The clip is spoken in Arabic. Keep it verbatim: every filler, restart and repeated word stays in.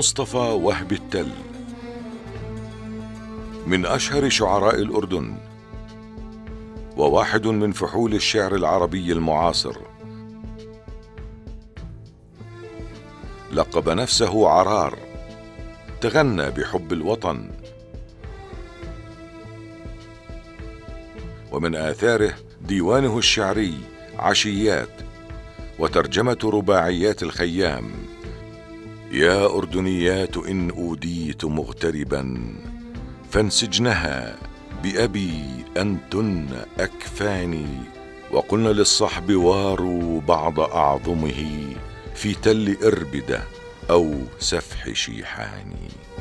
مصطفى وهب التل من أشهر شعراء الأردن، وواحد من فحول الشعر العربي المعاصر. لقب نفسه عرار، تغنى بحب الوطن، ومن آثاره ديوانه الشعري عشيات، وترجمة رباعيات الخيام: يا أردنيات إن أوديت مغتربا فانسجنها بأبي أنتن أكفاني، وقلنا للصحب واروا بعض أعظمه في تل إربدة أو سفح شيحاني.